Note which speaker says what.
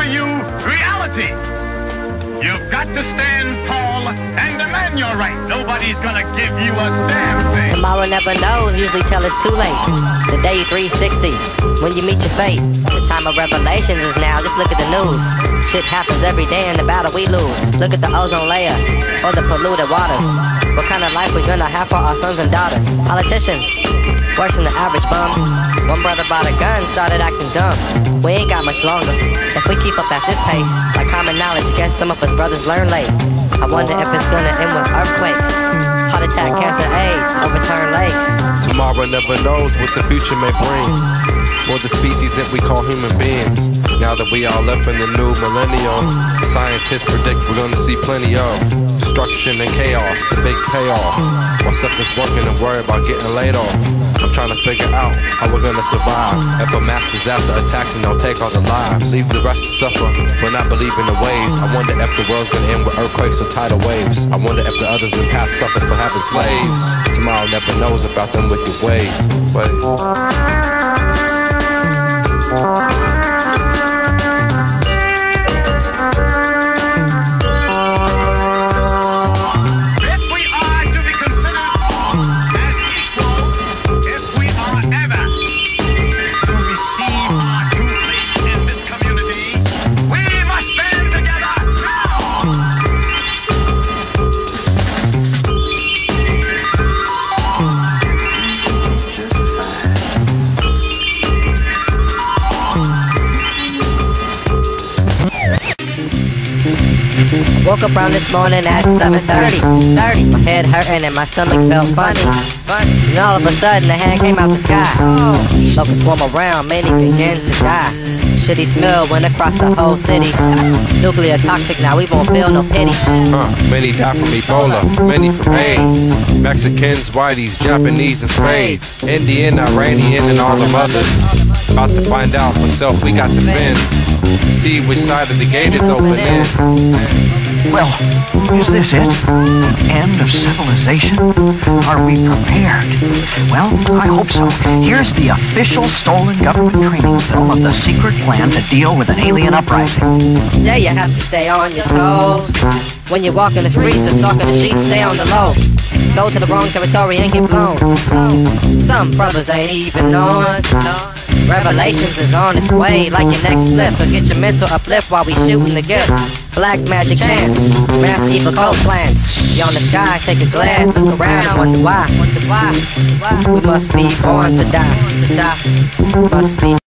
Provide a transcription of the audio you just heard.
Speaker 1: you reality. You've got to stand tall and demand your right. Nobody's gonna give you a damn thing.
Speaker 2: Tomorrow never knows, usually till it's too late. The day 360, when you meet your fate. The time of revelations is now, just look at the news. Shit happens every day in the battle we lose. Look at the ozone layer, or the polluted waters. What kind of life we gonna have for our sons and daughters? Politicians, worse than the average bum. One brother bought a gun, started acting dumb. We ain't got much longer. If we keep up at this pace, like common knowledge, guess some of us brothers learn late. I wonder if it's gonna end with earthquakes, heart attack, cancer, AIDS, overturned lakes.
Speaker 3: Tomorrow never knows what the future may bring for the species that we call human beings. Now that we all up in the new millennium, scientists predict we're gonna see plenty of destruction and chaos, the big payoff. While something's working and worry about getting laid off. I'm trying to figure out how we're gonna survive if a mass disaster attacks and they'll take all the lives. Leave the rest to suffer for not believing the ways. I wonder if the world's gonna end with earthquakes or tidal waves. I wonder if the others in the past suffered for having slaves. Tomorrow never knows about them wicked ways. But
Speaker 2: Woke up around this morning at 7:30. My head hurting and my stomach felt funny. And all of a sudden, a hand came out the sky. Locusts swarm around, many begin to die. Shitty smell went across the whole city. Nuclear toxic, now we won't feel no pity.
Speaker 3: Many die from Ebola, many from AIDS. Mexicans, whiteys, Japanese, and spades. Indian, Iranian, and all the others. About to find out for self we got to fend. See which side of the gate is opening.
Speaker 4: Well, is this it? The end of civilization? Are we prepared? Well, I hope so. Here's the official stolen government training film of the secret plan to deal with an alien uprising.
Speaker 2: Today you have to stay on your toes. When you walk in the streets or stalking the sheets, stay on the low. Go to the wrong territory and get blown. Some brothers ain't even knowing. Revelations is on its way like your next flip. So get your mental uplift while we shooting the gift. Black magic chance, mass evil cult plans. You on the sky, take a glance, look around, wonder why. We must be born to die. Must be